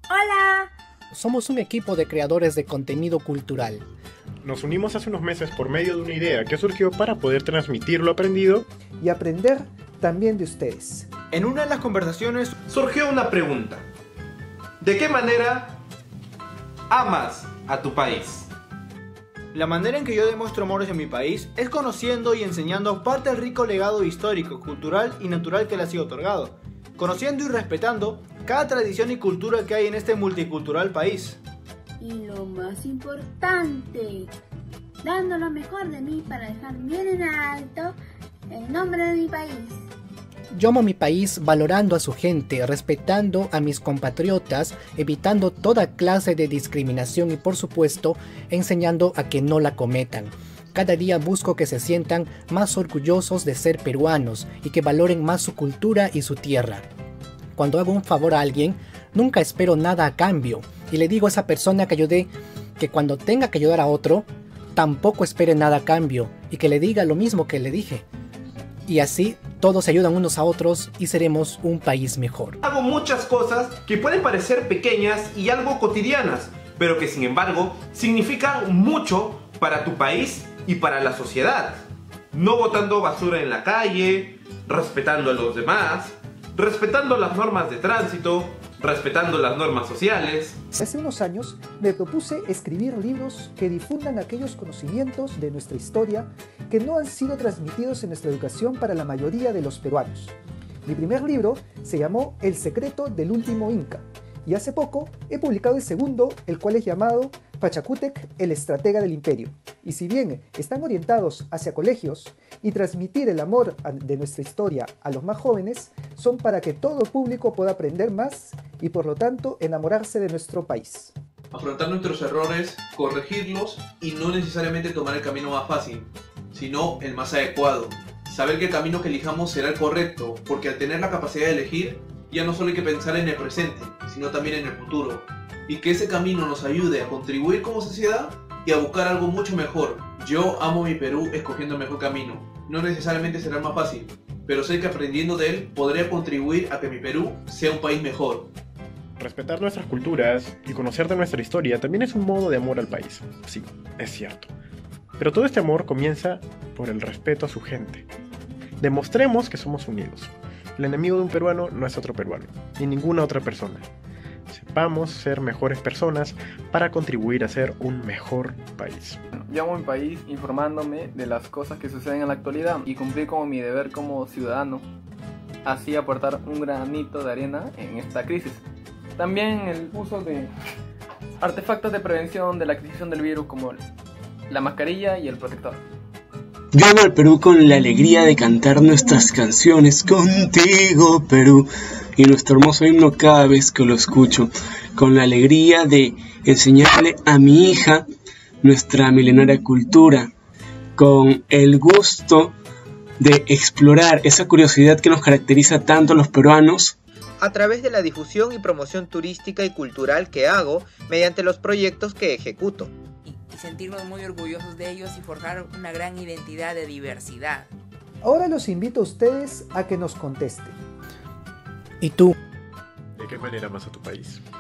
Hola. Somos un equipo de creadores de contenido cultural. Nos unimos hace unos meses por medio de una idea que surgió para poder transmitir lo aprendido y aprender también de ustedes. En una de las conversaciones surgió una pregunta. ¿De qué manera amas a tu país? La manera en que yo demuestro amor hacia mi país es conociendo y enseñando parte del rico legado histórico, cultural y natural que le ha sido otorgado, conociendo y respetando cada tradición y cultura que hay en este multicultural país. Y lo más importante, dando lo mejor de mí para dejar bien en alto el nombre de mi país. Yo amo mi país valorando a su gente, respetando a mis compatriotas, evitando toda clase de discriminación y por supuesto enseñando a que no la cometan. Cada día busco que se sientan más orgullosos de ser peruanos y que valoren más su cultura y su tierra. Cuando hago un favor a alguien, nunca espero nada a cambio y le digo a esa persona que ayudé que cuando tenga que ayudar a otro, tampoco espere nada a cambio y que le diga lo mismo que le dije. Y así todos se ayudan unos a otros y seremos un país mejor. Hago muchas cosas que pueden parecer pequeñas y algo cotidianas, pero que sin embargo significan mucho para tu país y para la sociedad. No botando basura en la calle, respetando a los demás, respetando las normas de tránsito, respetando las normas sociales. Hace unos años me propuse escribir libros que difundan aquellos conocimientos de nuestra historia que no han sido transmitidos en nuestra educación para la mayoría de los peruanos. Mi primer libro se llamó El secreto del último Inca y hace poco he publicado el segundo, el cual es llamado Pachacútec, el estratega del imperio. Y si bien están orientados hacia colegios y transmitir el amor de nuestra historia a los más jóvenes, son para que todo público pueda aprender más y por lo tanto enamorarse de nuestro país. Afrontar nuestros errores, corregirlos y no necesariamente tomar el camino más fácil, sino el más adecuado. Saber que el camino que elijamos será el correcto, porque al tener la capacidad de elegir, ya no solo hay que pensar en el presente, sino también en el futuro. Y que ese camino nos ayude a contribuir como sociedad y a buscar algo mucho mejor. Yo amo mi Perú escogiendo el mejor camino. No necesariamente será el más fácil, pero sé que aprendiendo de él podré contribuir a que mi Perú sea un país mejor. Respetar nuestras culturas y conocer de nuestra historia también es un modo de amor al país. Sí, es cierto. Pero todo este amor comienza por el respeto a su gente. Demostremos que somos unidos. El enemigo de un peruano no es otro peruano, ni ninguna otra persona. Sepamos ser mejores personas para contribuir a ser un mejor país. Yo amo mi país informándome de las cosas que suceden en la actualidad y cumplir como mi deber como ciudadano, así aportar un granito de arena en esta crisis. También el uso de artefactos de prevención de la adquisición del virus como la mascarilla y el protector. Yo amo al Perú con la alegría de cantar nuestras canciones Contigo Perú y nuestro hermoso himno cada vez que lo escucho, con la alegría de enseñarle a mi hija nuestra milenaria cultura, con el gusto de explorar esa curiosidad que nos caracteriza tanto a los peruanos, a través de la difusión y promoción turística y cultural que hago mediante los proyectos que ejecuto. Y sentirnos muy orgullosos de ellos y forjar una gran identidad de diversidad. Ahora los invito a ustedes a que nos contesten. ¿Y tú? ¿De qué manera amas a tu país?